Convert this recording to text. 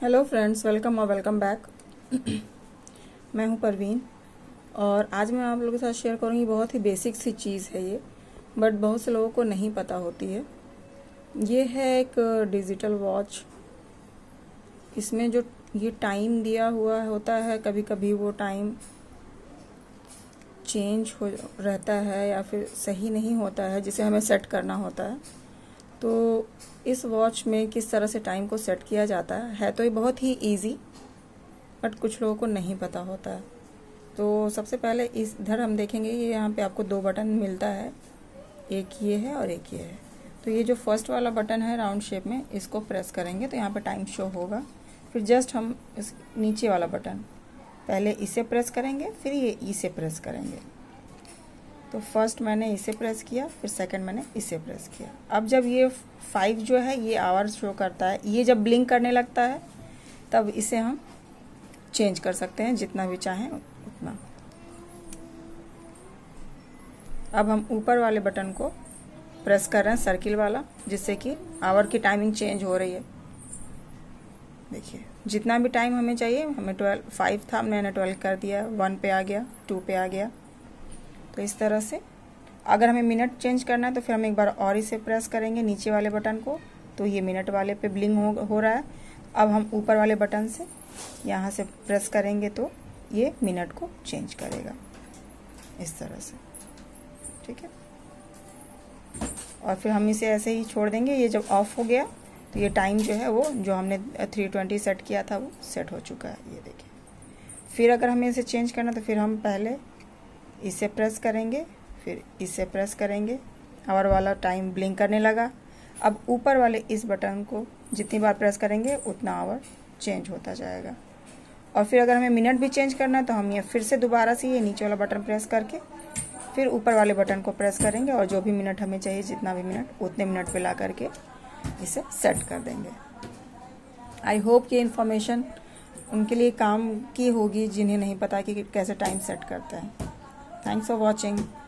Hello friends, welcome और welcome back. मैं हूं परवीन और आज मैं आप लोगों के साथ शेयर करूंगी। बहुत ही बेसिक सी चीज़ है ये, बट बहुत से लोगों को नहीं पता होती है। ये है एक डिजिटल वॉच। इसमें जो ये टाइम दिया हुआ होता है, कभी कभी वो टाइम चेंज हो रहता है या फिर सही नहीं होता है, जिसे हमें सेट करना होता है। तो इस वॉच में किस तरह से टाइम को सेट किया जाता है तो ये बहुत ही इजी, बट कुछ लोगों को नहीं पता होता है। तो सबसे पहले इधर हम देखेंगे, ये यहाँ पे आपको दो बटन मिलता है, एक ये है और एक ये है। तो ये जो फर्स्ट वाला बटन है राउंड शेप में, इसको प्रेस करेंगे तो यहाँ पे टाइम शो होगा। फिर जस्ट हम इस नीचे वाला बटन, पहले इसे प्रेस करेंगे, फिर ये इसे प्रेस करेंगे। तो फर्स्ट मैंने इसे प्रेस किया, फिर सेकंड मैंने इसे प्रेस किया। अब जब ये 5 जो है ये आवर्स शो करता है, ये जब ब्लिंक करने लगता है तब इसे हम चेंज कर सकते हैं जितना भी चाहें उतना। अब हम ऊपर वाले बटन को प्रेस कर रहे हैं, सर्किल वाला, जिससे कि आवर की टाइमिंग चेंज हो रही है। देखिए जितना भी टाइम हमें चाहिए, हमें 5 था, मैंने 12 कर दिया, 1 पे आ गया, 2 पे आ गया। तो इस तरह से अगर हमें मिनट चेंज करना है तो फिर हम एक बार और इसे प्रेस करेंगे नीचे वाले बटन को, तो ये मिनट वाले पे ब्लिंक हो रहा है। अब हम ऊपर वाले बटन से यहाँ से प्रेस करेंगे तो ये मिनट को चेंज करेगा इस तरह से, ठीक है। और फिर हम इसे ऐसे ही छोड़ देंगे। ये जब ऑफ हो गया तो ये टाइम जो है वो जो हमने 3:20 सेट किया था वो सेट हो चुका है, ये देखिए। फिर अगर हमें इसे चेंज करना तो फिर हम पहले इसे प्रेस करेंगे, फिर इसे प्रेस करेंगे, आवर वाला टाइम ब्लिंक करने लगा। अब ऊपर वाले इस बटन को जितनी बार प्रेस करेंगे उतना आवर चेंज होता जाएगा। और फिर अगर हमें मिनट भी चेंज करना है तो हम ये फिर से दोबारा से ये नीचे वाला बटन प्रेस करके फिर ऊपर वाले बटन को प्रेस करेंगे और जो भी मिनट हमें चाहिए, जितना भी मिनट, उतने मिनट पे ला करके इसे सेट कर देंगे। आई होप कि इन्फॉर्मेशन उनके लिए काम की होगी जिन्हें नहीं पता कि कैसे टाइम सेट करते हैं। Thanks for watching.